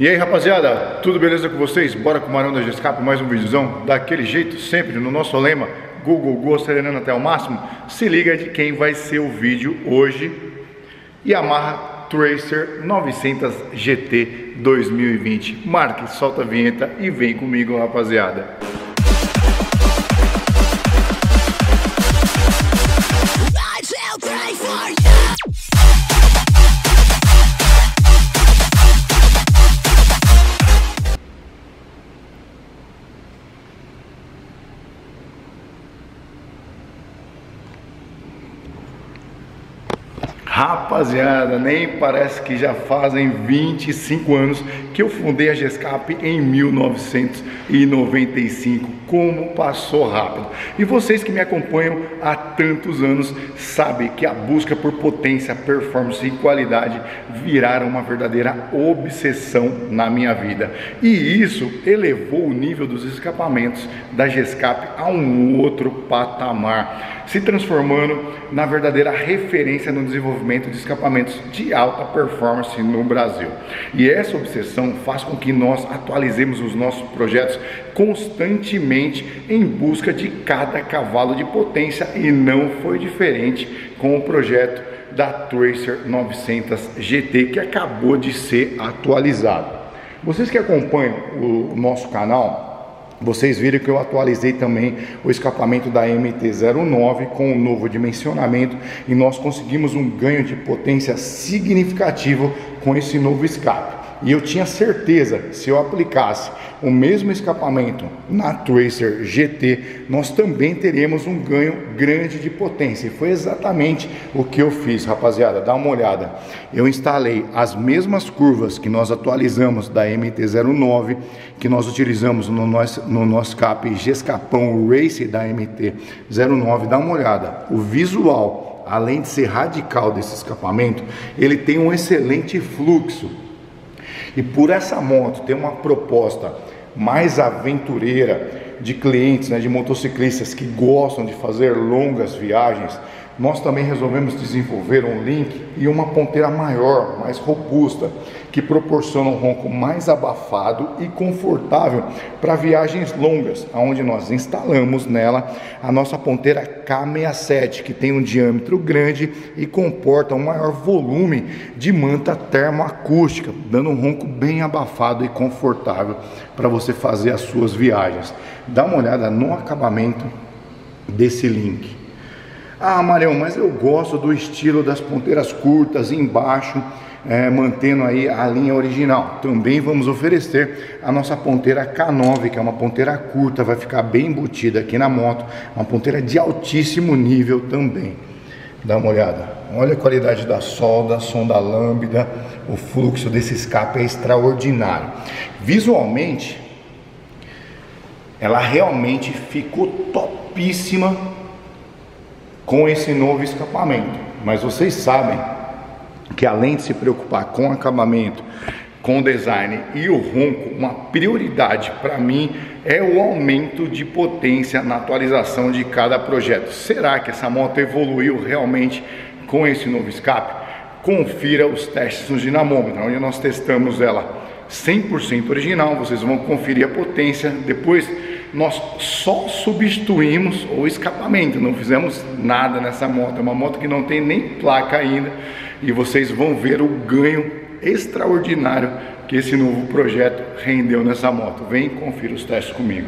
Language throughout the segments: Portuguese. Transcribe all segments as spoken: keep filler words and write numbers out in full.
E aí, rapaziada, tudo beleza com vocês? Bora com o Marão da G-Escape, mais um videozão daquele jeito, sempre no nosso lema Google Go, acelerando até o máximo. Se liga de quem vai ser o vídeo hoje. Yamaha Tracer novecentos G T dois mil e vinte. Marque, solta a vinheta e vem comigo, rapaziada. Rapaziada, nem parece que já fazem vinte e cinco anos que eu fundei a G-Escape em mil novecentos e noventa e cinco. Como passou rápido! E vocês que me acompanham há tantos anos sabem que a busca por potência, performance e qualidade viraram uma verdadeira obsessão na minha vida. E isso elevou o nível dos escapamentos da G-Escape a um outro patamar, se transformando na verdadeira referência no desenvolvimento de escapamentos de alta performance no Brasil. E essa obsessão faz com que nós atualizemos os nossos projetos constantemente em busca de cada cavalo de potência, e não foi diferente com o projeto da Tracer novecentos G T, que acabou de ser atualizado. Vocês que acompanham o nosso canal, vocês viram que eu atualizei também o escapamento da M T zero nove com um novo dimensionamento, e nós conseguimos um ganho de potência significativo com esse novo escape. E eu tinha certeza, se eu aplicasse o mesmo escapamento na Tracer G T, nós também teríamos um ganho grande de potência. E foi exatamente o que eu fiz, rapaziada. Dá uma olhada. Eu instalei as mesmas curvas que nós atualizamos da M T zero nove, que nós utilizamos no nosso, no nosso escape G-Escapão Race da M T zero nove. Dá uma olhada. O visual, além de ser radical desse escapamento, ele tem um excelente fluxo. E por essa moto ter uma proposta mais aventureira de clientes, né, de motociclistas que gostam de fazer longas viagens, nós também resolvemos desenvolver um link e uma ponteira maior, mais robusta, que proporciona um ronco mais abafado e confortável para viagens longas, onde nós instalamos nela a nossa ponteira K sessenta e sete, que tem um diâmetro grande e comporta um maior volume de manta termoacústica, dando um ronco bem abafado e confortável para você fazer as suas viagens. Dá uma olhada no acabamento desse link. Ah, Marião, mas eu gosto do estilo das ponteiras curtas embaixo, é, mantendo aí a linha original. Também vamos oferecer a nossa ponteira K nove, que é uma ponteira curta, vai ficar bem embutida aqui na moto, uma ponteira de altíssimo nível também. Dá uma olhada, olha a qualidade da solda, sonda lambda, o fluxo desse escape é extraordinário. Visualmente, ela realmente ficou topíssima com esse novo escapamento, mas vocês sabem que além de se preocupar com o acabamento, com o design e o ronco, uma prioridade para mim é o aumento de potência na atualização de cada projeto. Será que essa moto evoluiu realmente com esse novo escape? Confira os testes no dinamômetro, onde nós testamos ela cem por cento original. Vocês vão conferir a potência. Depois nós só substituímos o escapamento, não fizemos nada nessa moto. É uma moto que não tem nem placa ainda, e vocês vão ver o ganho extraordinário que esse novo projeto rendeu nessa moto. Vem conferir os testes comigo.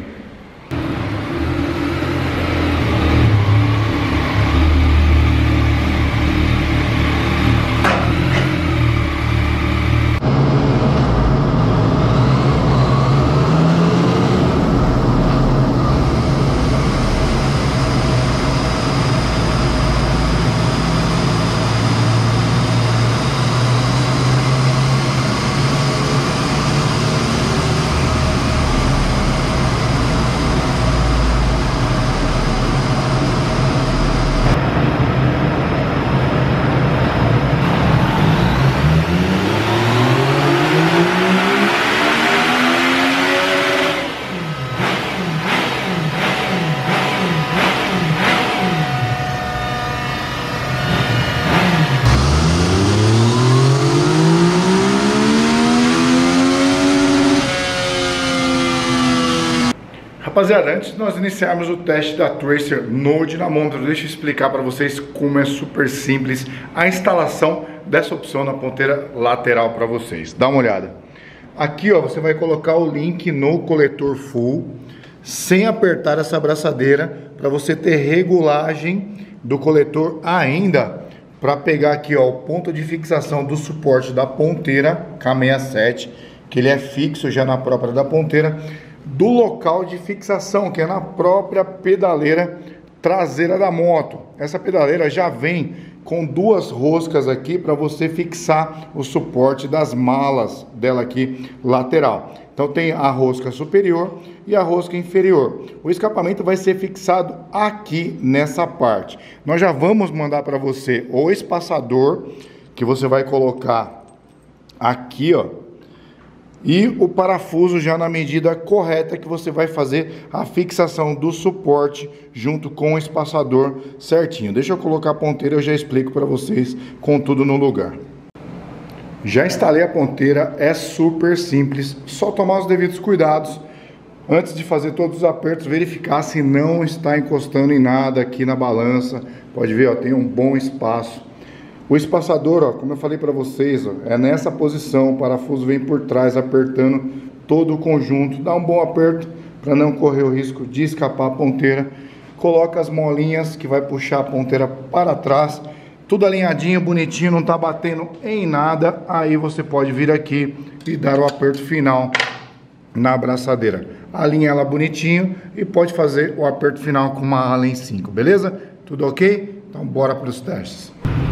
Rapaziada, antes de nós iniciarmos o teste da Tracer no dinamômetro, deixa eu explicar para vocês como é super simples a instalação dessa opção na ponteira lateral para vocês. Dá uma olhada. Aqui, ó, você vai colocar o link no coletor full, sem apertar essa abraçadeira, para você ter regulagem do coletor ainda, para pegar aqui, ó, o ponto de fixação do suporte da ponteira K sessenta e sete, que ele é fixo já na própria da ponteira, do local de fixação, que é na própria pedaleira traseira da moto. Essa pedaleira já vem com duas roscas aqui para você fixar o suporte das malas dela aqui lateral. Então tem a rosca superior e a rosca inferior. O escapamento vai ser fixado aqui nessa parte. Nós já vamos mandar para você o espaçador, que você vai colocar aqui, ó, e o parafuso já na medida correta, que você vai fazer a fixação do suporte junto com o espaçador certinho. Deixa eu colocar a ponteira, eu já explico para vocês com tudo no lugar. Já instalei a ponteira, é super simples, só tomar os devidos cuidados antes de fazer todos os apertos, verificar se não está encostando em nada aqui na balança. Pode ver, ó, tem um bom espaço. O espaçador, ó, como eu falei para vocês, ó, é nessa posição, o parafuso vem por trás apertando todo o conjunto. Dá um bom aperto para não correr o risco de escapar a ponteira. Coloca as molinhas que vai puxar a ponteira para trás. Tudo alinhadinho, bonitinho, não está batendo em nada. Aí você pode vir aqui e dar o aperto final na abraçadeira. Alinha ela bonitinho e pode fazer o aperto final com uma Allen cinco, beleza? Tudo ok? Então bora para os testes.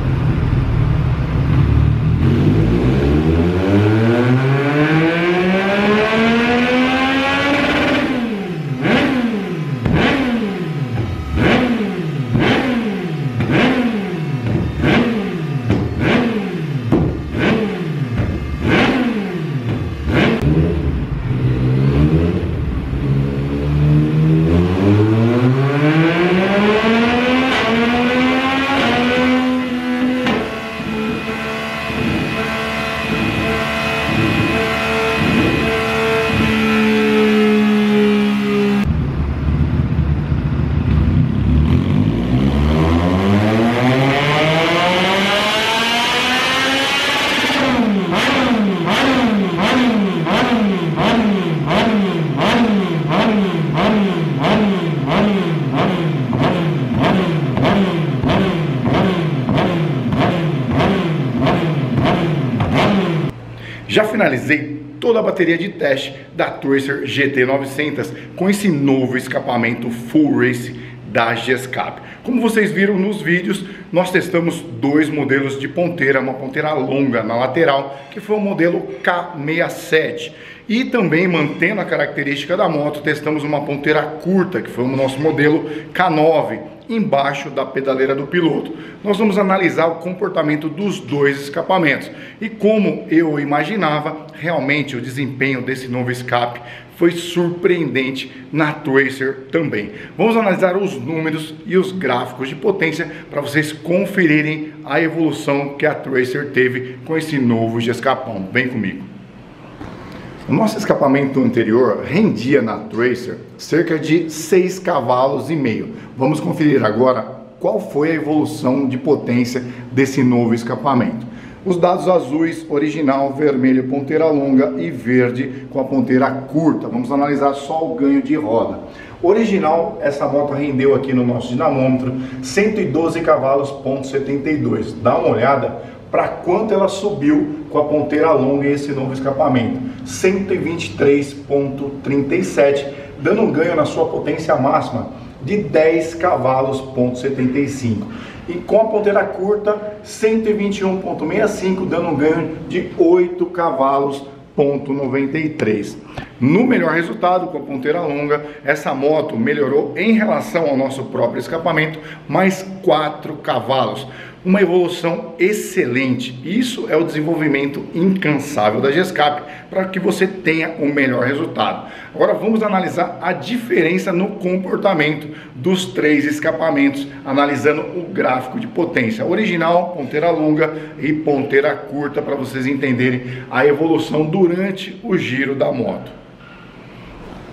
Já finalizei toda a bateria de teste da Tracer G T novecentos com esse novo escapamento Full Race da Gescap. Como vocês viram nos vídeos, nós testamos dois modelos de ponteira, uma ponteira longa na lateral, que foi o modelo K sessenta e sete. E também, mantendo a característica da moto, testamos uma ponteira curta, que foi o nosso modelo K nove, embaixo da pedaleira do piloto. Nós vamos analisar o comportamento dos dois escapamentos. E como eu imaginava, realmente o desempenho desse novo escape foi surpreendente na Tracer também. Vamos analisar os números e os gráficos de potência para vocês conferirem a evolução que a Tracer teve com esse novo Gescapão. Vem comigo. O nosso escapamento anterior rendia na Tracer cerca de seis cavalos e meio. Vamos conferir agora qual foi a evolução de potência desse novo escapamento. Os dados azuis, original, vermelho, ponteira longa e verde com a ponteira curta. Vamos analisar só o ganho de roda. Original, essa moto rendeu aqui no nosso dinamômetro cento e doze cavalos, ponto setenta e dois. Dá uma olhada para quanto ela subiu com a ponteira longa e esse novo escapamento. cento e vinte e três, ponto trinta e sete, dando um ganho na sua potência máxima de dez cavalos, ponto setenta e cinco. E com a ponteira curta, cento e vinte e um, ponto sessenta e cinco, dando um ganho de oito cavalos, ponto noventa e três. No melhor resultado, com a ponteira longa, essa moto melhorou em relação ao nosso próprio escapamento, mais quatro cavalos. Uma evolução excelente. Isso é o desenvolvimento incansável da Gescap para que você tenha o melhor resultado. Agora vamos analisar a diferença no comportamento dos três escapamentos, analisando o gráfico de potência original, ponteira longa e ponteira curta, para vocês entenderem a evolução durante o giro da moto.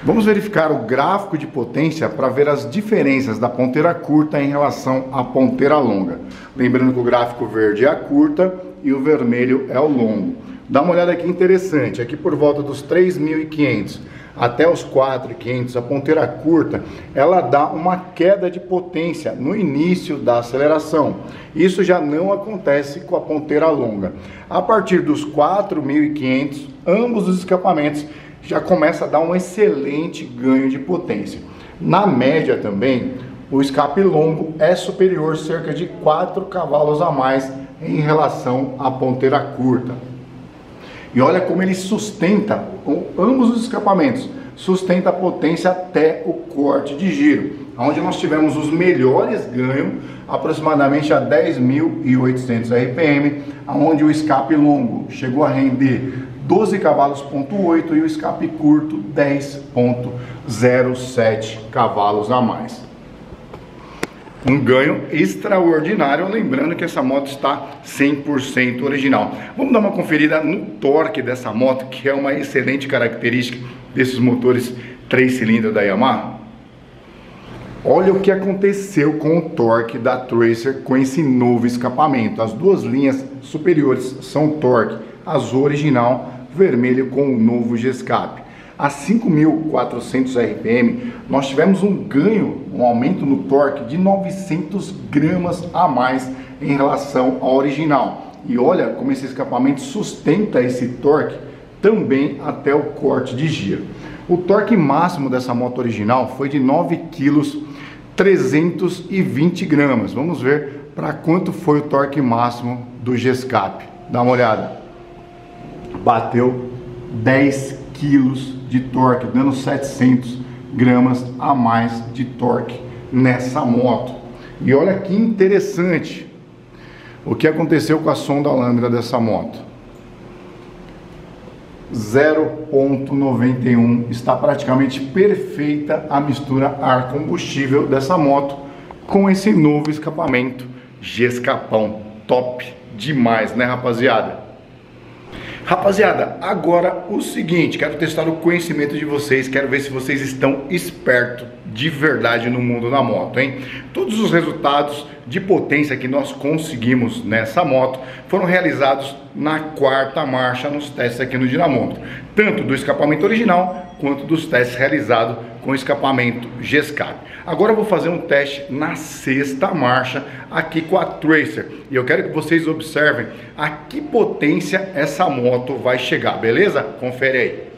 Vamos verificar o gráfico de potência para ver as diferenças da ponteira curta em relação à ponteira longa. Lembrando que o gráfico verde é a curta e o vermelho é o longo. Dá uma olhada aqui interessante, aqui por volta dos três mil e quinhentos até os quatro mil e quinhentos, a ponteira curta, ela dá uma queda de potência no início da aceleração. Isso já não acontece com a ponteira longa. A partir dos quatro mil e quinhentos, ambos os escapamentos já começa a dar um excelente ganho de potência. Na média também, o escape longo é superior cerca de quatro cavalos a mais em relação à ponteira curta. E olha como ele sustenta, com ambos os escapamentos, sustenta a potência até o corte de giro, onde nós tivemos os melhores ganhos, aproximadamente a dez mil e oitocentos R P M, onde o escape longo chegou a render doze cavalos ponto oito e o escape curto dez ponto zero sete cavalos a mais. Um ganho extraordinário, lembrando que essa moto está cem por cento original. Vamos dar uma conferida no torque dessa moto, que é uma excelente característica desses motores três cilindros da Yamaha. Olha o que aconteceu com o torque da Tracer com esse novo escapamento. As duas linhas superiores são torque azul original, vermelho com o novo G-Escape. A cinco mil e quatrocentos R P M, nós tivemos um ganho, um aumento no torque de novecentos gramas a mais em relação ao original. E olha como esse escapamento sustenta esse torque também até o corte de giro. O torque máximo dessa moto original foi de nove quilos trezentos e vinte gramas. Vamos ver para quanto foi o torque máximo do G-Escape. Dá uma olhada. Bateu dez quilos de torque, dando setecentos gramas a mais de torque nessa moto. E olha que interessante o que aconteceu com a sonda lambda dessa moto. zero ponto noventa e um, está praticamente perfeita a mistura ar combustível dessa moto com esse novo escapamento G-Escapão. Top demais, né, rapaziada? Rapaziada, agora o seguinte, quero testar o conhecimento de vocês, quero ver se vocês estão espertos de verdade no mundo da moto, hein? Todos os resultados de potência que nós conseguimos nessa moto foram realizados na quarta marcha nos testes aqui no dinamômetro, tanto do escapamento original quanto dos testes realizados com o escapamento G-Escape. Agora eu vou fazer um teste na sexta marcha aqui com a Tracer e eu quero que vocês observem a que potência essa moto vai chegar, beleza? Confere aí.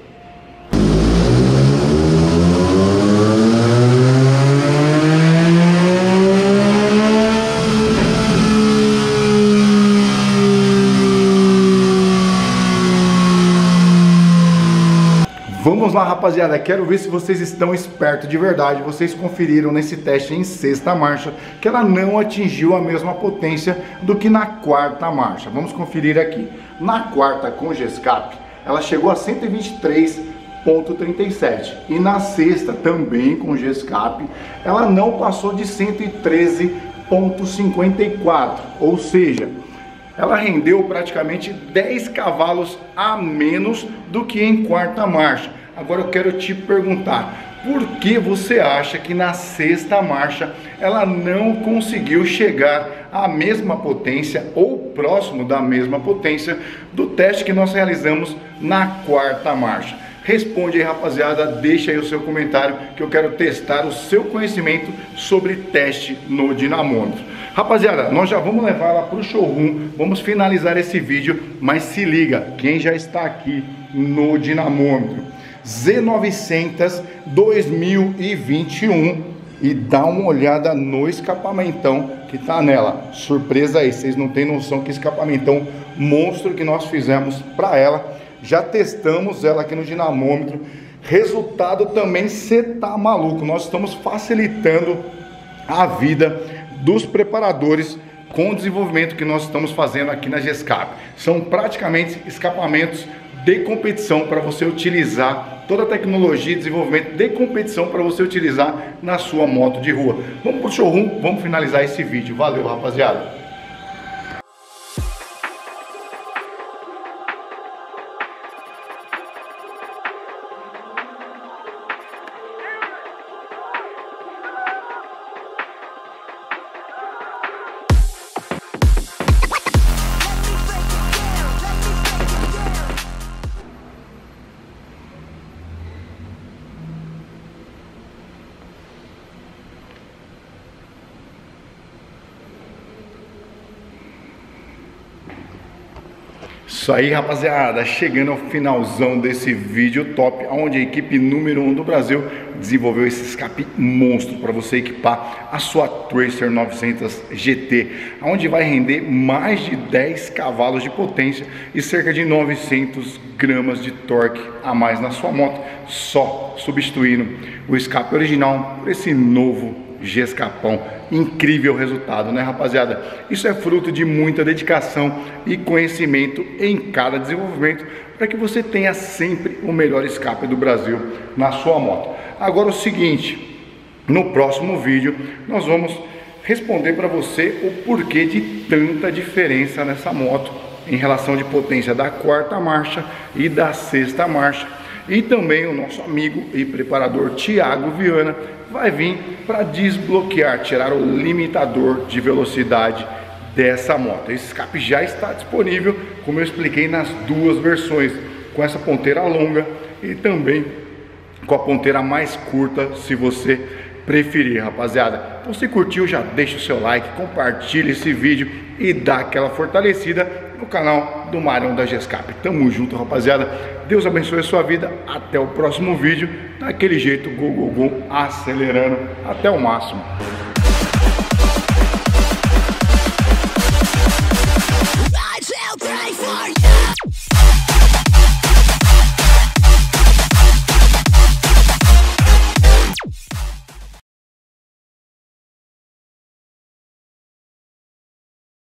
Vamos lá, rapaziada, quero ver se vocês estão espertos de verdade. Vocês conferiram nesse teste em sexta marcha que ela não atingiu a mesma potência do que na quarta marcha. Vamos conferir aqui. Na quarta com G-Escape, ela chegou a cento e vinte e três ponto trinta e sete e na sexta também com G-Escape, ela não passou de cento e treze ponto cinquenta e quatro, ou seja, ela rendeu praticamente dez cavalos a menos do que em quarta marcha. Agora eu quero te perguntar, por que você acha que na sexta marcha ela não conseguiu chegar à mesma potência ou próximo da mesma potência do teste que nós realizamos na quarta marcha? Responde aí, rapaziada, deixa aí o seu comentário que eu quero testar o seu conhecimento sobre teste no dinamômetro. Rapaziada, nós já vamos levar ela para o showroom, vamos finalizar esse vídeo, mas se liga, quem já está aqui no dinamômetro, Z novecentos dois mil e vinte e um, e dá uma olhada no escapamentão que tá nela. Surpresa aí, vocês não têm noção que escapamentão monstro que nós fizemos para ela. Já testamos ela aqui no dinamômetro, resultado também, cê tá maluco, nós estamos facilitando a vida dos preparadores com o desenvolvimento que nós estamos fazendo aqui na G-Escape. São praticamente escapamentos de competição para você utilizar, toda a tecnologia e desenvolvimento de competição para você utilizar na sua moto de rua. Vamos pro showroom, vamos finalizar esse vídeo. Valeu, rapaziada! Isso aí, rapaziada, chegando ao finalzão desse vídeo top, onde a equipe número um do Brasil desenvolveu esse escape monstro para você equipar a sua Tracer novecentos G T, onde vai render mais de dez cavalos de potência e cerca de novecentos gramas de torque a mais na sua moto, só substituindo o escape original por esse novo G-Escapão. Incrível resultado, né, rapaziada? Isso é fruto de muita dedicação e conhecimento em cada desenvolvimento para que você tenha sempre o melhor escape do Brasil na sua moto. Agora o seguinte, no próximo vídeo nós vamos responder para você o porquê de tanta diferença nessa moto em relação de potência da quarta marcha e da sexta marcha. E também o nosso amigo e preparador Thiago Viana vai vir para desbloquear, tirar o limitador de velocidade dessa moto. Esse escape já está disponível, como eu expliquei, nas duas versões, com essa ponteira longa e também com a ponteira mais curta, se você preferir, rapaziada. Então, se curtiu, já deixa o seu like, compartilha esse vídeo e dá aquela fortalecida no canal do Marão da G-Escape. Tamo junto, rapaziada. Deus abençoe a sua vida. Até o próximo vídeo. Daquele jeito, go, go, go, acelerando até o máximo.